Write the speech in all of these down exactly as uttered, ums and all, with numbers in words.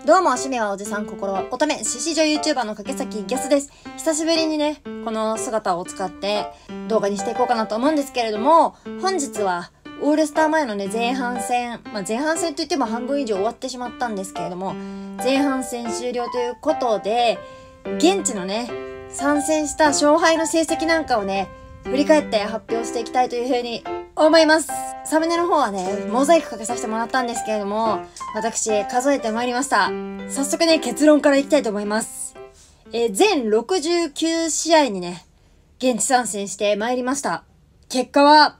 どうも、趣味はおじさん、心は乙女、獅子女 YouTuber の掛崎ギャスです。久しぶりにね、この姿を使って動画にしていこうかなと思うんですけれども、本日はオールスター前のね、前半戦、まあ、前半戦といっても半分以上終わってしまったんですけれども、前半戦終了ということで、現地のね、参戦した勝敗の成績なんかをね、振り返って発表していきたいというふうに思います。サムネの方はね、モザイクかけさせてもらったんですけれども、私、数えてまいりました。早速ね、結論からいきたいと思います。えー、全ろくじゅうきゅう試合にね、現地参戦してまいりました。結果は、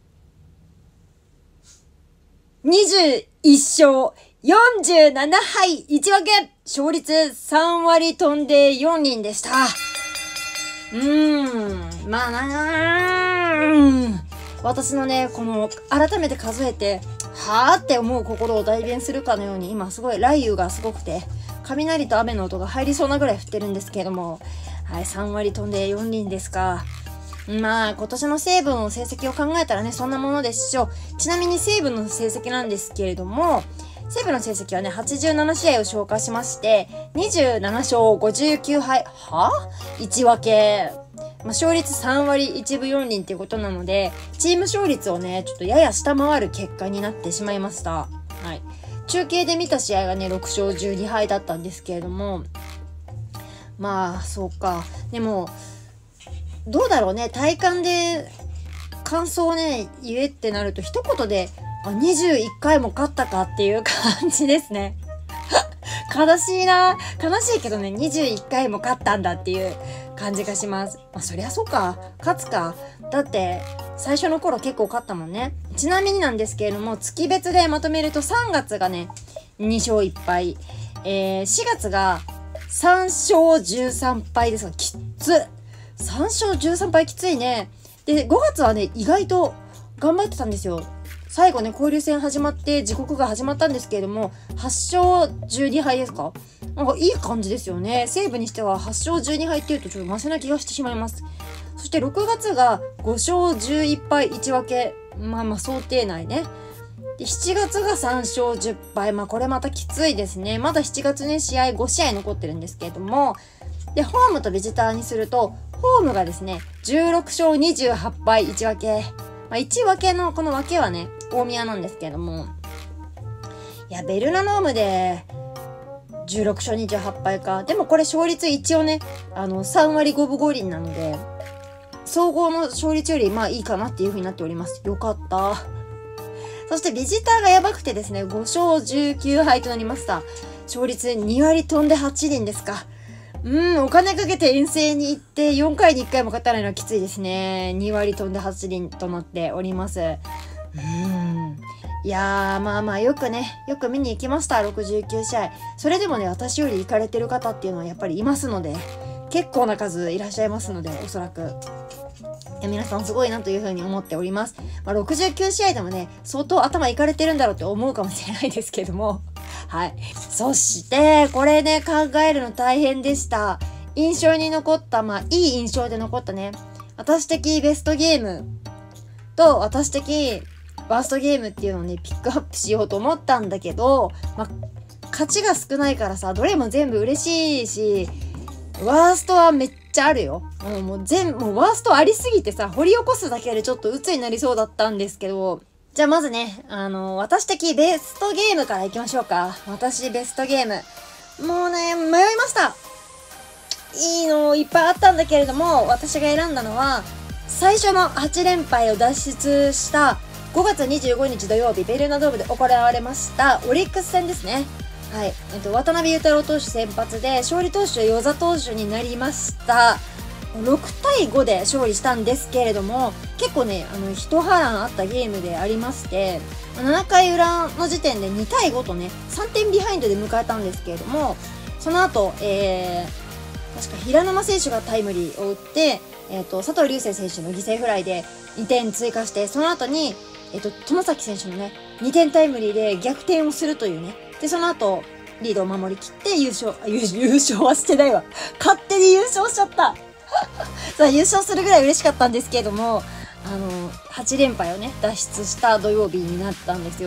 にじゅういっしょう、よんじゅうななはい、いち分け、勝率さんわり飛んでよんりんでした。うーん、まあなーん。私のね、この、改めて数えて、はーって思う心を代弁するかのように、今すごい雷雨がすごくて、雷と雨の音が入りそうなぐらい降ってるんですけれども、はい、さんわり飛んでよんりんですか。まあ、今年の西武の成績を考えたらね、そんなものでしょう。ちなみに西武の成績なんですけれども、西武の成績はね、はちじゅうななしあいを消化しまして、にじゅうななしょうごじゅうきゅうはい、はいち分け。まあ、勝率さんわりいちぶよんりんっていうことなので、チーム勝率をね、ちょっとやや下回る結果になってしまいました。はい。中継で見た試合がね、ろくしょうじゅうにはいだったんですけれども、まあ、そうか。でも、どうだろうね、体感で感想をね、言えってなると、一言で、あ、にじゅういっかいも勝ったかっていう感じですね。悲しいな。悲しいけどね、にじゅういっかいも勝ったんだっていう感じがします。まあ、そりゃそうか。勝つか。だって、最初の頃結構勝ったもんね。ちなみになんですけれども、月別でまとめるとさんがつがね、にしょういっぱい。えー、しがつがさんしょうじゅうさんぱいですが、きっつ。さんしょうじゅうさんぱいきついね。で、ごがつはね、意外と頑張ってたんですよ。最後ね、交流戦始まって時刻が始まったんですけれども、はっしょうじゅうにはいですか？なんかいい感じですよね。西武にしてははっしょうじゅうにはいっていうとちょっとマシな気がしてしまいます。そしてろくがつがごしょうじゅういっぱいいち分け。まあまあ想定内ね。で、しちがつがさんしょうじゅっぱい。まあこれまたきついですね。まだしちがつね、試合ごしあい残ってるんですけれども、で、ホームとビジターにすると、ホームがですね、じゅうろくしょうにじゅうはっぱいいち分け。まあ、いち分けのこの分けはね、大宮なんですけれども。いや、ベルナノームで、じゅうろくしょうにじゅうはっぱいか。でもこれ勝率一応ね、あの、さんわりごぶごりんなので、総合の勝率よりまあいいかなっていう風になっております。よかった。そしてビジターがやばくてですね、ごしょうじゅうきゅうはいとなりました。勝率にわり飛んではちりんですか。うん、お金かけて遠征に行ってよんかいにいっかいも勝たないのはきついですね。にわり飛んではちりんとなっております。うん。いやー、まあまあよくね、よく見に行きました。ろくじゅうきゅうしあい。それでもね、私より行かれてる方っていうのはやっぱりいますので、結構な数いらっしゃいますので、おそらく。いや、皆さんすごいなというふうに思っております。まあ、ろくじゅうきゅうしあいでもね、相当頭いかれてるんだろうって思うかもしれないですけども。はい。そして、これね、考えるの大変でした。印象に残った、まあ、いい印象で残ったね。私的ベストゲームと、私的ワーストゲームっていうのをね、ピックアップしようと思ったんだけど、まあ、勝ちが少ないからさ、どれも全部嬉しいし、ワーストはめっちゃあるよ。もう、もう全部、もうワーストありすぎてさ、掘り起こすだけでちょっと鬱になりそうだったんですけど、じゃあまずね、あの、私的ベストゲームからいきましょうか。私ベストゲーム。もうね、迷いました。いいのいっぱいあったんだけれども、私が選んだのは、最初のはちれんぱいを脱出したごがつにじゅうごにち土曜日、ベルーナドームで行われましたオリックス戦ですね。はい。えっと、渡辺裕太郎投手先発で、勝利投手与座投手になりました。ろくたいごで勝利したんですけれども、結構ね、あの、一波乱あったゲームでありまして、ななかいうらの時点でにたいごとね、さんてんビハインドで迎えたんですけれども、その後、えー、確か平沼選手がタイムリーを打って、えっと、佐藤龍世選手の犠牲フライでにてん追加して、その後に、えっと、友崎選手のね、にてんタイムリーで逆転をするというね、で、その後、リードを守りきって優勝、優優勝はしてないわ。勝手に優勝しちゃった。さあ、優勝するぐらい嬉しかったんですけれども、あの、はちれんぱいをね、脱出した土曜日になったんですよ。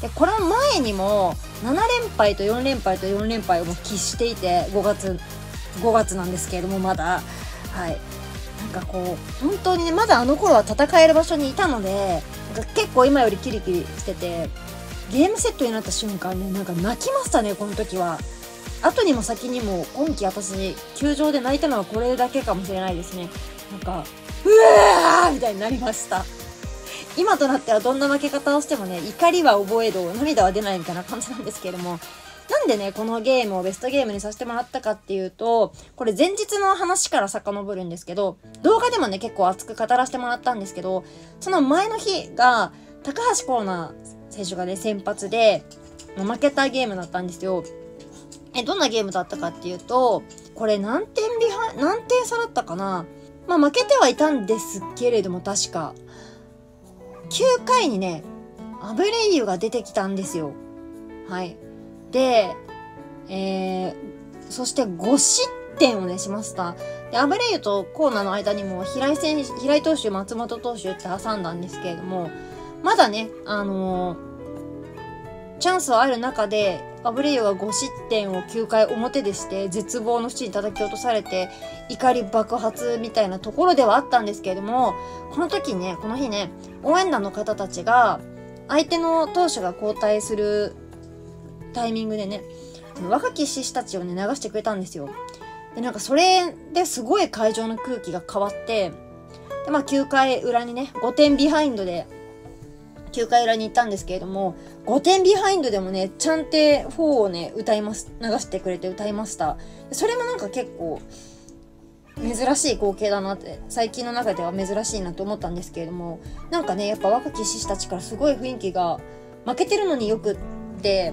で、この前にもなな連敗とよん連敗とよん連敗をもう喫していて、ごがつ、ごがつなんですけれども、まだ。はい。なんかこう、本当にね、まだあの頃は戦える場所にいたので、なんか結構今よりキリキリしてて、ゲームセットになった瞬間ね、なんか泣きましたね、この時は。後にも先にも、今季私、球場で泣いたのはこれだけかもしれないですね。なんか、うわーみたいになりました。今となってはどんな負け方をしてもね、怒りは覚えど、涙は出ないみたいな感じなんですけれども、なんでね、このゲームをベストゲームにさせてもらったかっていうと、これ前日の話から遡るんですけど、動画でもね、結構熱く語らせてもらったんですけど、その前の日が、高橋光成選手がね、先発で、負けたゲームだったんですよ。え、どんなゲームだったかっていうと、これ何点ビハイ、何点差だったかな？まあ負けてはいたんですけれども、確か。きゅうかいにね、アブレイユが出てきたんですよ。はい。で、えー、そしてご失点をね、しました。で、アブレイユとコーナーの間にも、平井選手、平井投手、松本投手って挟んだんですけれども、まだね、あのー、チャンスはある中で、アブレイユがご失点をきゅうかい表でして、絶望の淵に叩き落とされて、怒り爆発みたいなところではあったんですけれども、この時ね、この日ね、応援団の方たちが、相手の投手が交代するタイミングでね、若き獅子たちをね、流してくれたんですよ。で、なんかそれですごい会場の空気が変わって、で、まあきゅうかい裏にね、ごてんビハインドで、きゅうかい裏に行ったんですけれども、ごてんビハインドでもね、ちゃんてフォーをね、歌います、流してくれて歌いました。それもなんか結構、珍しい光景だなって、最近の中では珍しいなと思ったんですけれども、なんかね、やっぱ若き獅子たちからすごい雰囲気が、負けてるのによくって、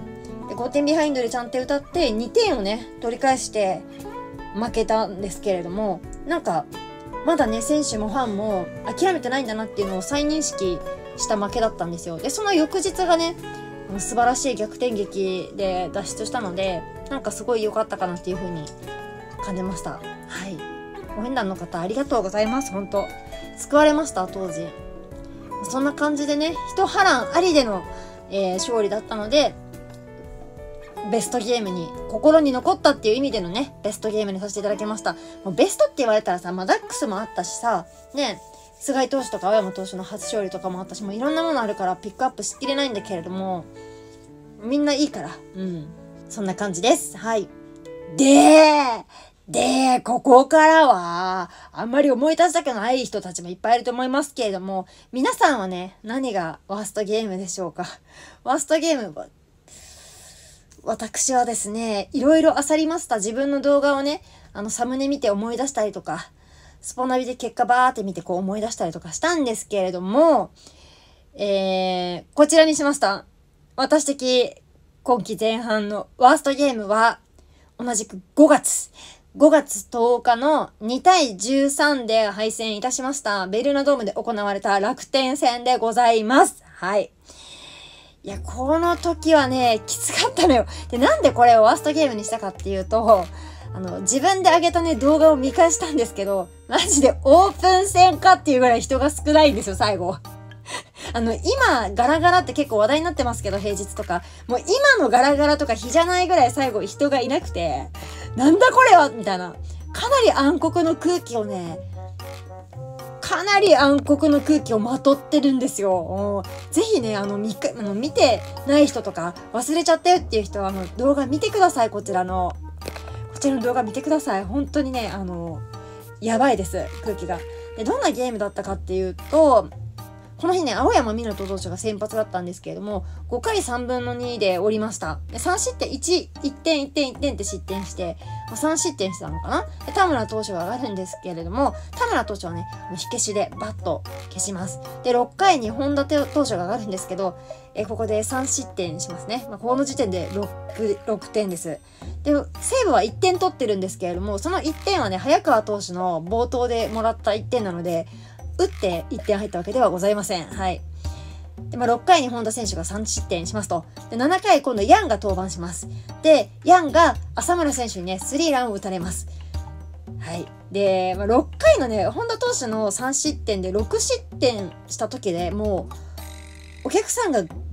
でごてんビハインドでちゃんと歌ってにてんをね、取り返して負けたんですけれども、なんか、まだね、選手もファンも諦めてないんだなっていうのを再認識した負けだったんですよ。で、その翌日がね、素晴らしい逆転劇で脱出したので、なんかすごい良かったかなっていう風に感じました。はい。応援団の方ありがとうございます。本当救われました、当時。そんな感じでね、一波乱ありでの、えー、勝利だったので、ベストゲームに、心に残ったっていう意味でのね、ベストゲームにさせていただきました。もうベストって言われたらさ、まあ、ダックスもあったしさ、ね、菅井投手とか青山投手の初勝利とかもあったし、もういろんなものあるからピックアップしきれないんだけれども、みんないいから、うん。そんな感じです。はい。で、で、ここからは、あんまり思い出したくない人たちもいっぱいいると思いますけれども、皆さんはね、何がワーストゲームでしょうか。ワーストゲームは、私はですね、いろいろ漁りました。自分の動画をね、あの、サムネ見て思い出したりとか、スポナビで結果バーって見てこう思い出したりとかしたんですけれども、えー、こちらにしました。私的今季前半のワーストゲームは、同じくごがつ。ごがつとおかのにたいじゅうさんで敗戦いたしました。ベルーナドームで行われた楽天戦でございます。はい。いや、この時はね、きつかったのよ。で、なんでこれをワーストゲームにしたかっていうと、あの、自分で上げたね、動画を見返したんですけど、マジでオープン戦かっていうぐらい人が少ないんですよ、最後。あの、今、ガラガラって結構話題になってますけど、平日とか。もう今のガラガラとか日じゃないぐらい最後人がいなくて、なんだこれはみたいな。かなり暗黒の空気をね、かなり暗黒の空気をまとってるんですよ。ぜひね、あの、見か、あの、見てない人とか、忘れちゃったよっていう人は、あの、動画見てください、こちらの。こちらの動画見てください。本当にね、あの、やばいです、空気が。で、どんなゲームだったかっていうと、この日ね、青山湊投手が先発だったんですけれども、ごかいさんぶんのにで折りました。で、さん失点、いち、いってん、いってん、いってんって失点して、まあ、さん失点してたのかな。で、田村投手が上がるんですけれども、田村投手はね、火消しでバッと消します。で、ろっかいに本田投手が上がるんですけど、えここでさん失点しますね。まあ、この時点でろく、ろくてんです。で、西武はいってん取ってるんですけれども、そのいってんはね、早川投手の冒頭でもらったいってんなので、打っていってん入ったわけではございません。はい。で、まあ、ろっかいに本田選手がさん失点しますと。で、ななかい今度ヤンが登板します。で、ヤンが浅村選手にね、スリーランを打たれます。はい。で、まあ、ろっかいのね、本田投手のさん失点でろく失点した時でもう、お客さんが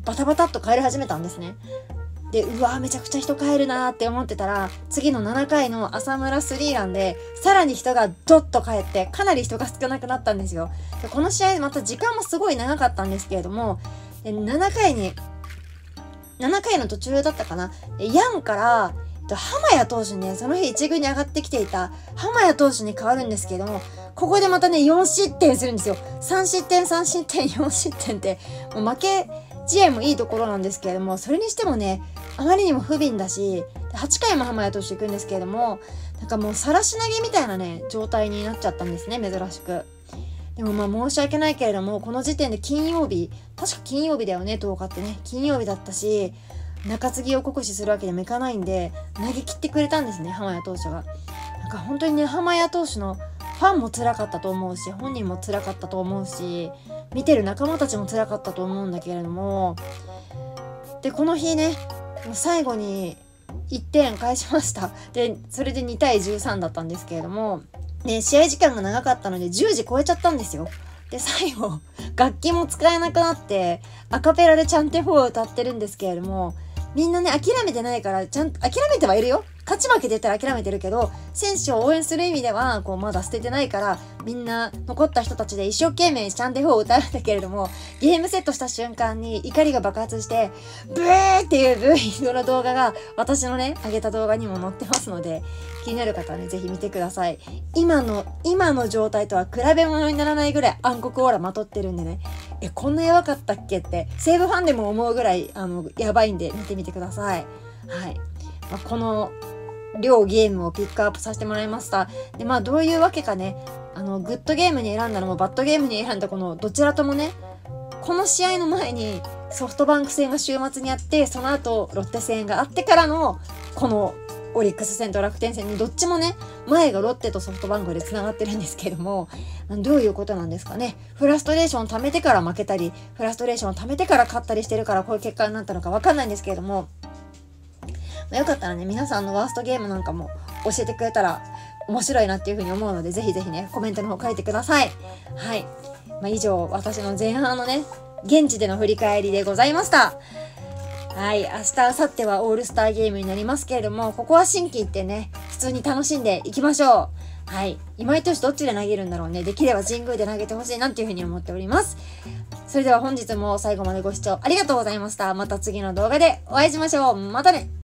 バタバタっと帰り始めたんですね。で、うわーめちゃくちゃ人帰るなーって思ってたら、次のななかいの浅村スリーランで、さらに人がドッと帰って、かなり人が少なくなったんですよ。で、この試合また時間もすごい長かったんですけれども、でななかいに、ななかいの途中だったかな、ヤンから、浜谷投手にね、その日一軍に上がってきていた浜谷投手に変わるんですけれども、ここでまたね、よんしってんするんですよ。さんしってん、さんしってん、よんしってんって、もう負け試合もいいところなんですけれども、それにしてもね、あまりにも不憫だし、はちかいも浜谷投手行くんですけれども、なんかもう晒し投げみたいなね、状態になっちゃったんですね、珍しく。でもまあ申し訳ないけれども、この時点で金曜日、確か金曜日だよね、とおかってね、金曜日だったし、中継ぎを酷使するわけにもいかないんで、投げ切ってくれたんですね、浜谷投手が。なんか本当にね、浜谷投手のファンも辛かったと思うし、本人も辛かったと思うし、見てる仲間たちも辛かったと思うんだけれども、で、この日ね、最後にいってん返しました。で、それでにたいじゅうさんだったんですけれども、ね、試合時間が長かったのでじゅうじ超えちゃったんですよ。で、最後、楽器も使えなくなって、アカペラでチャンテフォーを歌ってるんですけれども、みんなね、諦めてないから、ちゃんと、諦めてはいるよ。勝ち負けで言ったら諦めてるけど、選手を応援する意味では、こう、まだ捨ててないから、みんな、残った人たちで一生懸命チャンテフォーを歌うんだけれども、ゲームセットした瞬間に怒りが爆発して、ブーっていうブーイングの動画が、私のね、上げた動画にも載ってますので、気になる方はね、ぜひ見てください。今の、今の状態とは比べ物にならないぐらい暗黒オーラまとってるんでね、え、こんなやばかったっけって、西武ファンでも思うぐらい、あの、やばいんで見てみてください。はい。まあ、この、両ゲームをピックアップさせてもらいました。で、まあ、どういうわけかね、あの、グッドゲームに選んだのも、バッドゲームに選んだこの、どちらともね、この試合の前にソフトバンク戦が週末にあって、その後、ロッテ戦があってからの、この、オリックス戦と楽天戦にどっちもね、前がロッテとソフトバンクで繋がってるんですけども、どういうことなんですかね。フラストレーションを溜めてから負けたり、フラストレーションを溜めてから勝ったりしてるから、こういう結果になったのかわかんないんですけれども、まあ、よかったらね、皆さんのワーストゲームなんかも教えてくれたら面白いなっていうふうに思うので、ぜひぜひね、コメントの方書いてください。はい。まあ、以上、私の前半のね、現地での振り返りでございました。はい。明日、明後日はオールスターゲームになりますけれども、ここは心機一転ね、普通に楽しんでいきましょう。はい。今井投手どっちで投げるんだろうね。できれば神宮で投げてほしいなっていうふうに思っております。それでは本日も最後までご視聴ありがとうございました。また次の動画でお会いしましょう。またね。